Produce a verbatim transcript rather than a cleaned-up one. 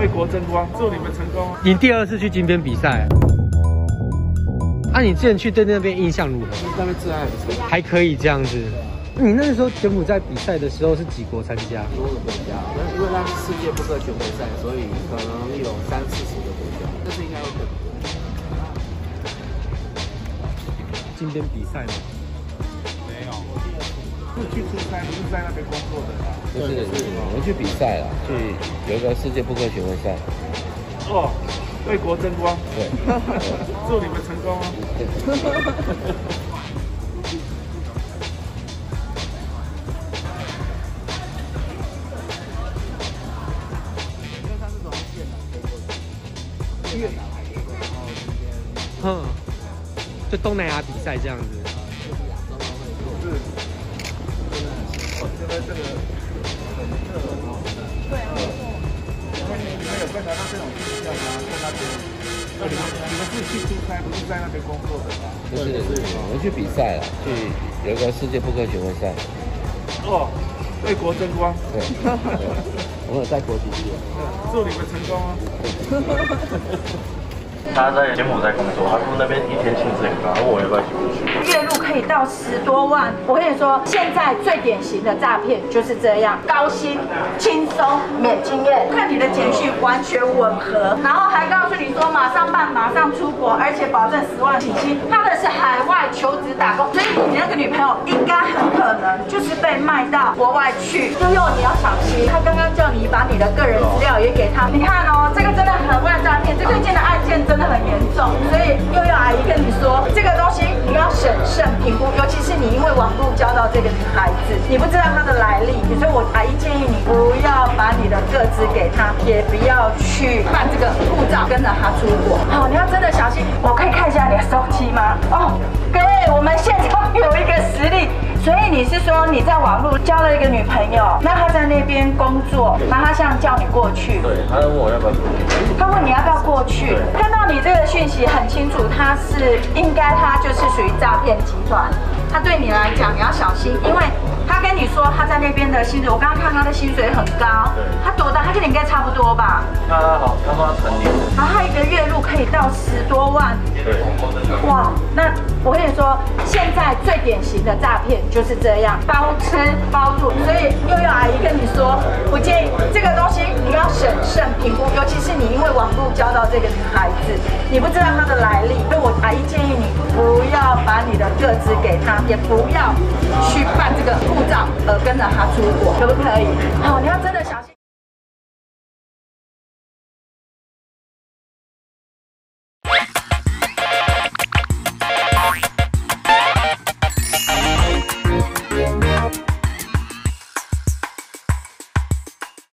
为国争光，祝你们成功。 你第二次去金边比赛，啊，你之前去对那边印象如何？ 那边治安还不错， 还可以这样子。你那时候柬埔寨比赛的时候是几国参加？ 多个国家，因为它是世界扑克巡回赛，所以可能有三四十个国家，这次应该会更多。 金边比赛吗？ 没有，是去出差，不是在那边工作的。 不是，我们去比赛了，去有一个世界扑克巡回赛。 哦，为国争光。 对， 祝你们成功哦。越南还可以，然后今天， 哼，就东南亚比赛这样子。 就是亚洲都会做，是，真的很辛苦。现在这个很热哦。对啊。你们你们有观察到这种现象吗？在那边？那你们你们是去出差，不是在那边工作的吧？ 不是，我们去比赛了，去有一个世界扑克巡回赛。 哦，为国争光。 对。我们有带国旗去。 祝你们成功哦。 他在柬埔寨工作，他说那边一天薪资很高，问我要不要一起过去。 月入可以到十多万，我跟你说，现在最典型的诈骗就是这样，高薪、轻松、免经验，看你的简讯完全吻合，然后还告诉你说马上办、马上出国，而且保证十万起薪，他的是海外求职打工，所以你那个女朋友应该很可能就是被卖到国外去。悠悠，你要小心，他刚刚叫你把你的个人资料也给他，你看哦，这个真的很会诈骗，这最近的案件真的很严重，所以悠悠阿姨跟你说，这个东西你要审慎评估，尤其是你因为网络交到这个女孩子，你不知道她的来历，所以我阿姨建议你不要把你的个资给她，也不要去办这个护照跟着她出国。好，你要真的小心。我可以看一下你的手机吗？哦，各位，我们现场有一个实例。所以你是说你在网络交了一个女朋友，那她在那边工作，那她现在叫你过去， 对，他问我要不要过去。 他问你要不要过去，看到你这个讯息很清楚，他是应该他就是属于诈骗集团，他对你来讲你要小心，因为他跟你说他在那边的薪水，我刚刚看他的薪水很高，他多大？他跟你应该差不多吧？ 他好，他说他成年， 然后他一个月入可以到十多万， 对， 哇，那我跟你说，现在最典型的诈骗就是这样，包吃包住，所以悠悠阿姨跟你说，我建议这个东西你要审慎评估，尤其是你因为网络交到这个女孩子，你不知道她的来历，所以我阿姨建议你不要把你的个资给她，也不要去办这个护照，而跟着她出国，可不可以？好，你要真的小心。